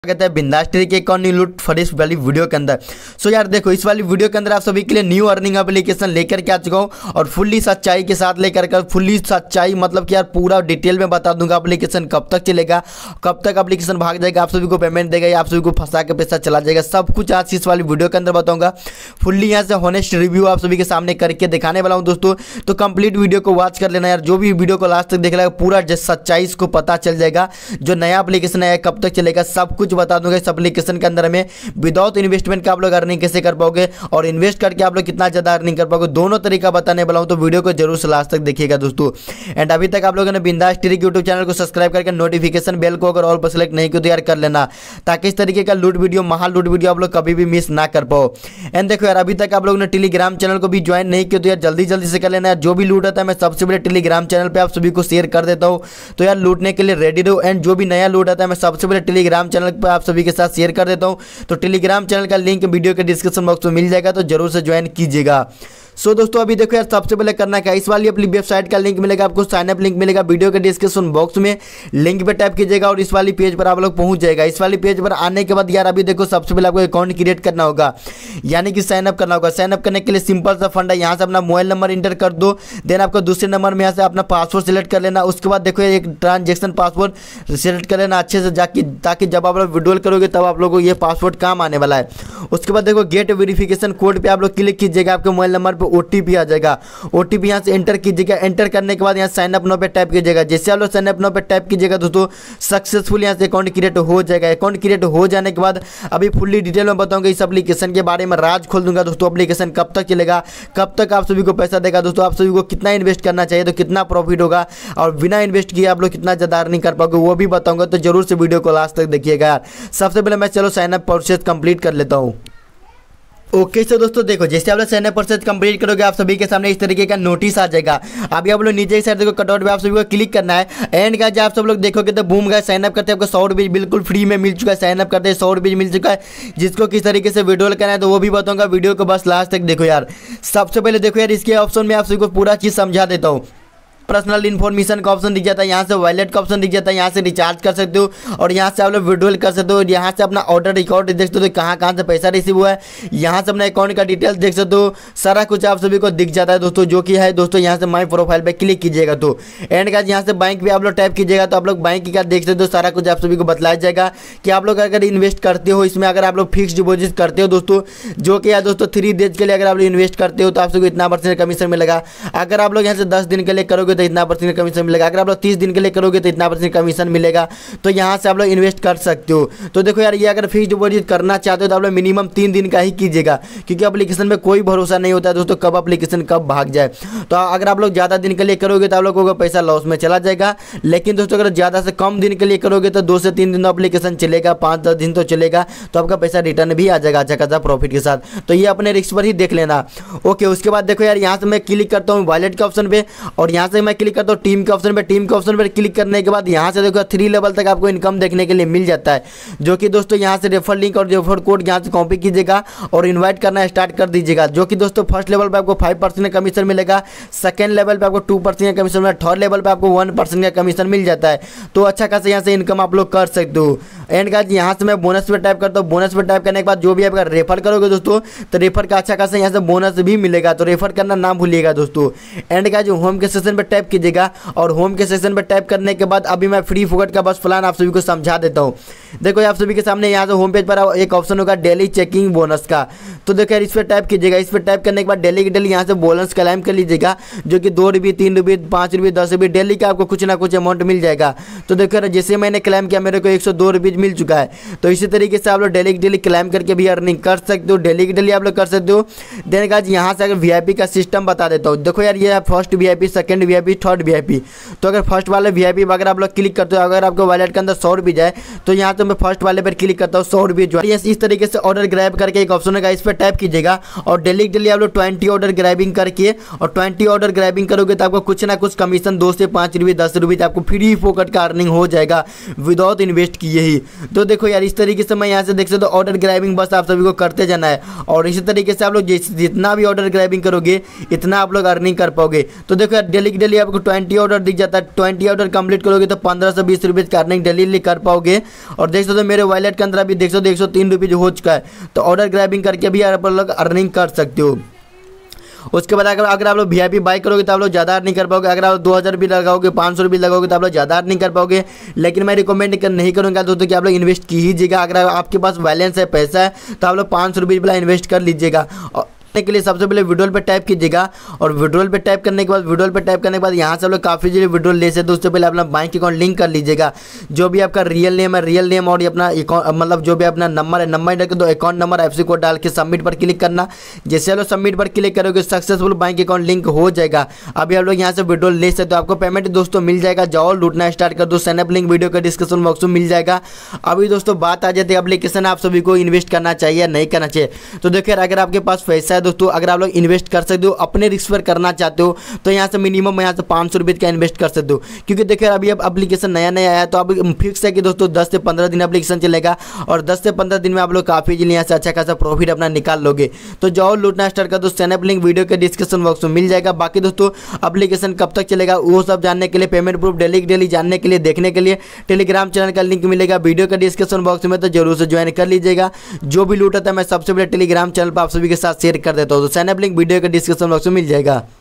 कहते हैं बिंदास तरीके एक और न्यू लूट फरिश वाली वीडियो के अंदर। सो यार देखो, इस वाली वीडियो के अंदर आप सभी के लिए न्यू अर्निंग एप्लीकेशन लेकर के आ चुका हूँ और फुल्ली सच्चाई के साथ लेकर कर फुल्ली सच्चाई मतलब कि यार पूरा डिटेल में बता दूंगा एप्लीकेशन कब तक चलेगा, कब तक एप्लीकेशन भाग जाएगा, आप सभी को पेमेंट देगा या आप सभी को फंसा के पैसा चला जाएगा, सब कुछ आज इस वाली वीडियो के अंदर बताऊंगा। फुल्ली यहाँ से हॉनेस्ट रिव्यू आप सभी के सामने करके दिखाने वाला हूँ दोस्तों, तो कंप्लीट वीडियो को वॉच कर लेना यार। जो भी वीडियो को लास्ट तक देख लेगा पूरा सच्चाई इसको पता चल जाएगा। जो नया एप्लीकेशन है कब तक चलेगा सब कुछ बता दूंगा। इस एप्लीकेशन के अंदर हमें विदाउट इन्वेस्टमेंट का आप लोग अर्निंग कैसे कर पाओगे और इन्वेस्ट करके आप लोग कितना ज्यादा अर्निंग कर पाओगे, दोनों तरीका बताने वाला हूं, तो वीडियो को जरूर से लास्ट तक देखिएगा दोस्तों। एंड अभी तक आप लोगों ने बिंदास ट्रिक यूट्यूब चैनल को सब्सक्राइब करके नोटिफिकेशन बेल को अगर ऑल पर सेलेक्ट नहीं किया तो यार कर लेना, ताकि इस तरीके का लूट वीडियो महा लूट वीडियो आप लोग कभी भी मिस ना कर पाओ। एंड देखो यार, अभी तक आप लोगों ने टेलीग्राम चैनल को भी ज्वाइन नहीं किया तो यार जल्दी जल्दी से कर लेना यार। जो भी लूट आता है मैं सबसे पहले टेलीग्राम चैनल पे आप सभी को शेयर कर देता हूँ, तो यार लूटने के लिए रेडी रहो। एंड जो भी नया लूट आता है मैं सबसे पहले टेलीग्राम चैनल पर आप सभी के साथ शेयर कर देता हूँ, तो टेलीग्राम चैनल का लिंक वीडियो के डिस्क्रिप्शन बॉक्स में मिल जाएगा, तो जरूर से ज्वाइन कीजिएगा। सो दोस्तों अभी देखो यार, सबसे पहले करना क्या, इस वाली अपनी वेबसाइट का लिंक मिलेगा आपको, साइन अप लिंक मिलेगा वीडियो के डिस्क्रिप्शन बॉक्स में, लिंक पे टैप कीजिएगा और इस वाली पेज पर आप लोग पहुंच जाएगा। इस वाली पेज पर आने के बाद यार अभी देखो सबसे पहले आपको अकाउंट क्रिएट करना होगा, यानी कि साइन अप करना होगा। साइन अप करने के लिए सिंपल सा फंड है, यहाँ से अपना मोबाइल नंबर इंटर कर दो, देन आपको दूसरे नंबर में यहाँ से अपना पासवर्ड सेलेक्ट कर लेना। उसके बाद देखो एक ट्रांजेक्शन पासवर्ड सेलेक्ट कर लेना अच्छे से जाके, ताकि जब आप लोग विड्रॉल करोगे तब आप लोगों को ये पासवर्ड काम आने वाला है। उसके बाद देखो गेट वेरिफिकेशन कोड पे आप लोग क्लिक कीजिएगा, आपके मोबाइल नंबर पर ओटीपी आ जाएगा, ओटीपी यहाँ से एंटर कीजिएगा। एंटर करने के बाद यहाँ साइन अप नाउ पे टाइप कीजिएगा। जैसे आप लोग साइन अप नाउ पे टाइप कीजिएगा दोस्तों सक्सेसफुल यहाँ से अकाउंट क्रिएट हो जाएगा। अकाउंट क्रिएट हो जाने के बाद अभी फुल्ली डिटेल में बताऊंगा इस एप्लीकेशन के बारे में, राज खोल दूंगा दोस्तों। एप्लीकेशन कब तक चलेगा, कब तक आप सभी को पैसा देगा दोस्तों, आप सभी को कितना इन्वेस्ट करना चाहिए तो कितना प्रॉफिट होगा, और बिना इन्वेस्ट किए आप लोग कितना ज़्यादा अर्निंग कर पाओगे वो भी बताऊंगा, तो जरूर से वीडियो को लास्ट तक देखिएगा यार। सबसे पहले मैं चलो साइन अप प्रोसेस कंप्लीट कर लेता हूँ। ओके सो दोस्तों देखो, जैसे आप लोग साइन अप प्रोसेस कंप्लीट करोगे आप सभी के सामने इस तरीके का नोटिस आ जाएगा। अभी आप लोग नीचे की साइड देखो कटआउट पे आप सभी को क्लिक करना है। एंड गाइस आप सब लोग देखोगे तो बूम गाइस साइन अप करते हैं, आपको 100 रुपये बिल्कुल फ्री में मिल चुका है। साइन अप करते हैं 100 रुपये मिल चुका है। जिसको किस तरीके से विड्रॉल करना है तो वो भी बताऊंगा, वीडियो को बस लास्ट तक देखो यार। सबसे पहले देखो यार, इसके ऑप्शन में आप सभी को पूरा चीज़ समझा देता हूँ। पर्सनल इन्फॉर्मेशन का ऑप्शन दिख जाता है, यहाँ से वॉलेट का ऑप्शन दिख जाता है, यहाँ से रिचार्ज कर सकते हो और यहाँ से आप लोग विड्रॉल कर सकते हो। यहाँ से अपना ऑर्डर रिकॉर्ड देख सकते हो, कहाँ कहाँ से पैसा रिसीव हुआ है, यहाँ से अपना अकाउंट का डिटेल्स देख सकते हो, सारा कुछ आप सभी को दिख जाता है दोस्तों। जो कि है दोस्तों, यहाँ से माई प्रोफाइल पे क्लिक कीजिएगा तो एंड का यहाँ से बैंक पे आप लोग टाइप कीजिएगा तो आप लोग बैंक का देख सकते हो, सारा कुछ आप सभी को बतलाया जाएगा कि आप लोग अगर इन्वेस्ट करते हो इसमें, अगर आप लोग फिक्स डिपॉजिट करते हो दोस्तों, जो कि है दोस्तों 3 डेज के लिए अगर आप लोग इन्वेस्ट करते हो तो आप सभी को इतना % कमीशन मिलेगा। अगर आप लोग यहाँ से 10 दिन के लिए करोगे तो इतना % कमीशन मिलेगा। अगर आप लोग 30 दिन के लिए करोगे तो इतना % कमीशन मिलेगा, तो यहाँ से आप लोग इन्वेस्ट कर सकते हो। तो देखो यार, ये अगर फिक्स डिपॉजिट करना चाहते हो तो आप लोग मिनिमम 3 दिन का ही कीजिएगा, क्योंकि एप्लीकेशन में कोई भरोसा नहीं होता है दोस्तों कब एप्लीकेशन कब भाग जाए। तो अगर आप लोग ज़्यादा दिन के लिए करोगे तो आप लोगों का पैसा लॉस में चला जाएगा। लेकिन दोस्तों अगर ज़्यादा से कम दिन के लिए करोगे तो 2 से 3 दिन एप्लीकेशन चलेगा, 5-10 दिन तो चलेगा, तो आपका पैसा रिटर्न भी आ जाएगा अच्छा खासा प्रॉफिट के साथ। तो ये अपने रिस्क पर ही देख लेना। ओके, उसके बाद देखो यार, यहाँ से मैं क्लिक करता हूँ वॉलेट के ऑप्शन पे और यहाँ से मैं क्लिक करता हूँ टीम के ऑप्शन पे। टीम के ऑप्शन पर क्लिक करने के बाद यहाँ से देखो 3 लेवल तक आपको इनकम देखने के लिए मिल जाता है, जो कि दोस्तों यहाँ से रेफर लिंक और रेफर कोड यहाँ से कॉपी कीजिएगा और इनवाइट करना स्टार्ट कर दीजिएगा। जो कि दोस्तों फर्स्ट लेवल पे आपको 5% का कमीशन मिलेगा, सेकंड लेवल पे आपको 2% का कमीशन मिलेगा, थर्ड लेवल पे आपको 1% का कमीशन मिल जाता है। तो अच्छा खासा यहाँ से इनकम आप लोग कर सकते हो। एंड गाइस यहाँ से मैं बोनस पे टाइप करता हूँ। बोनस पे टाइप करने के बाद जो भी आपका रेफर करोगे दोस्तों तो रेफर का अच्छा खासा यहाँ से बोनस भी मिलेगा, तो रेफर करना ना भूलिएगा दोस्तों। एंड गाइस होम के सेशन पे टाइप कीजिएगा और होम के सेशन पे टाइप करने के बाद अभी मैं फ्री फुकट का बस प्लान आप सभी को समझा देता हूँ। देखो आप सभी के सामने यहाँ से होम पेज पर एक ऑप्शन होगा डेली चेकिंग बोनस का, तो देखो यार इस पर टाइप कीजिएगा। इस पर टाइप करने के बाद डेली की डेली यहाँ से बोनस क्लेम कर लीजिएगा, जो कि 2 रुपये, 3 रुपये, 5 रुपये, 10 रुपये डेली का आपको कुछ ना कुछ अमाउंट मिल जाएगा। तो देखो यार, जैसे मैंने क्लेम किया मेरे को 102 रुपये मिल चुका है। तो इसी तरीके से आप लोग डेली की डेली क्लेम करके भी अर्निंग कर सकते हो, डेली की डेली आप लोग कर सकते हो। देन गाइस यहाँ से अगर VIP का सिस्टम बता देता हूँ। देखो यार, ये first VIP, second VIP, third VIP। तो अगर फर्स्ट वाले VIP अगर आप लोग क्लिक करते हो, अगर आपको वॉलेट के अंदर 100 रुपये जाए तो यहाँ तो मैं फर्स्ट वाले पर क्लिक करता हूँ 100 रुपये जो है। इस तरीके से ऑर्डर ग्रैब करके एक ऑप्शन है, इस पर टाइप कीजिएगा और डेली डेली आप लोग 20 ऑर्डर ग्रैबिंग करके, और 20 ऑर्डर ग्रैबिंग करोगे तो आपको कुछ ना कुछ कमीशन 2 से 5 रुपये, 10 रुपये आपको फ्री फोकट का अर्निंग हो जाएगा विदाउट इन्वेस्ट किए ही। तो देखो यार, इस तरीके से मैं यहाँ से देख सकते हो ऑर्डर ग्रैबिंग बस आप सभी को करते जाना है, और इसी तरीके से आप लोग जितना भी ऑर्डर ग्रैबिंग करोगे इतना आप लोग अर्निंग कर पाओगे। तो देखो यार, डेली चलिए आपको 20 ऑर्डर दिख जाता है। 20 ऑर्डर कंप्लीट करोगे तो 15 से 20 रुपये का अर्निंग डेली कर पाओगे। और देख सकते हो मेरे वॉलेट के अंदर अभी देख सकते हो 103 रुपये हो चुका है। तो ऑर्डर ग्रैबिंग करके भी आप लोग अर्निंग कर सकते हो। उसके बाद अगर आप लोग VIP बाय करोगे तो आप लोग ज़्यादा अर्निंग कर पाओगे। अगर आप 2000 रुपये लगाओगे, 500 रुपये लगाओगे तो आप लोग ज़्यादा अर्निंग कर पाओगे। लेकिन मैं रिकमेंड नहीं करूँगा दोस्तों कि आप लोग इन्वेस्ट कीजिएगा। अगर आपके पास बैलेंस है, पैसा है, तो आप लोग 500 रुपये वाला इन्वेस्ट कर लीजिएगा। के लिए सबसे पहले विड्रॉल पे टाइप कीजिएगा। और विड्रॉल पे टाइप करने के बाद यहाँ से आप लोग काफ़ी जल्दी विड्रॉल ले सकते हो। उससे पहले अपना बैंक अकाउंट लिंक कर लीजिएगा। जो भी आपका रियल नेम है, रियल नेम और अपना मतलब जो भी अपना नंबर है, नंबर डाल के दो अकाउंट नंबर FC कोड डाल के सबमिट पर क्लिक करना। जैसे आप लोग सबमिट पर क्लिक करोगे सक्सेसफुल बैंक अकाउंट लिंक हो जाएगा। अभी आप लोग यहाँ से विड्रॉल ले सकते हो। आपको पेमेंट दोस्तों मिल जाएगा। जाओ लूटना स्टार्ट कर दो। साइनअप लिंक वीडियो का डिस्क्रिप्शन बॉक्स में मिल जाएगा। अभी दोस्तों बात आ जाती है एप्लीकेशन आप सभी को इन्वेस्ट करना चाहिए या नहीं करना चाहिए। तो देखिए अगर आपके पास पैसा है दोस्तों, अगर आप लोग इन्वेस्ट कर सकते हो, अपने रिस्क पर करना चाहते हो, तो यहाँ से मिनिमम यहाँ से 500 रुपये का इन्वेस्ट कर सकते हो। क्योंकि देखिए अभी अब एप्लीकेशन नया आया है, तो अब फिक्स है कि दोस्तों 10 से 15 दिन एप्लीकेशन चलेगा। और 10 से 15 दिन में आप लोग काफ़ी जल्दी यहाँ से अच्छा खासा प्रॉफिट अपना निकाल लोगे। तो जाओ लूटना स्टार्ट कर दो। साइनअप लिंक वीडियो के डिस्क्रिप्शन बॉक्स में मिल जाएगा। बाकी दोस्तों एप्लीकेशन कब तक चलेगा वो सब जानने के लिए, पेमेंट प्रूफ डेली जानने के लिए, देखने के लिए टेलीग्राम चैनल का लिंक मिलेगा वीडियो के डिस्क्रिप्शन बॉक्स में। तो जरूर से ज्वाइन कर लीजिएगा। जो भी लूट आता है मैं सबसे पहले टेलीग्राम चैनल पर आप सभी के साथ शेयर कर देता हूँ। तो साइनअप लिंक वीडियो के डिस्क्रिप्शन बॉक्स में मिल जाएगा।